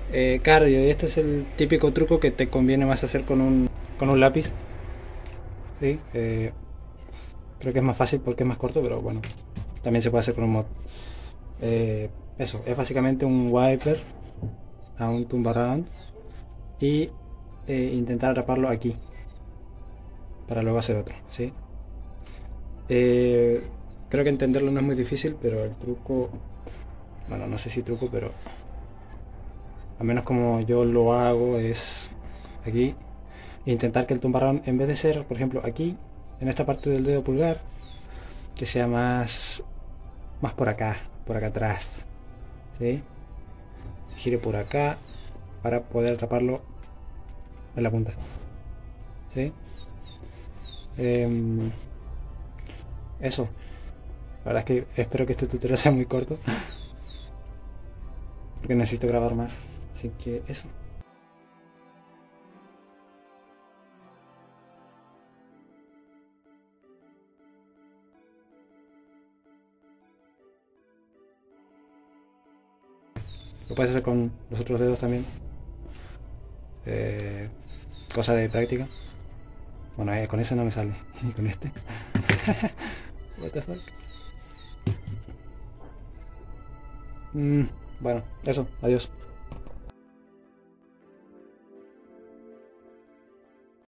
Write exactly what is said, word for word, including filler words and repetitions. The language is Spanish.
eh, cardio, y este es el típico truco que te conviene más hacer con un, con un lápiz. ¿Sí? Eh, creo que es más fácil porque es más corto, pero bueno, también se puede hacer con un mod. Eh, eso, es básicamente un wiper a un tumbarán y eh, intentar atraparlo aquí para luego hacer otro, ¿sí? Eh, creo que entenderlo no es muy difícil, pero el truco, bueno, no sé si truco, pero al menos como yo lo hago es aquí intentar que el tumbarrón, en vez de ser, por ejemplo, aquí, en esta parte del dedo pulgar, que sea más, más por acá, por acá atrás, ¿sí? Gire por acá para poder atraparlo en la punta, ¿sí? Em, eso. La verdad es que espero que este tutorial sea muy corto, porque necesito grabar más. Así que eso. Lo puedes hacer con los otros dedos también. Eh, cosa de práctica. Bueno, eh, con eso no me sale. Y con este. What the fuck. Mm, bueno, eso. Adiós.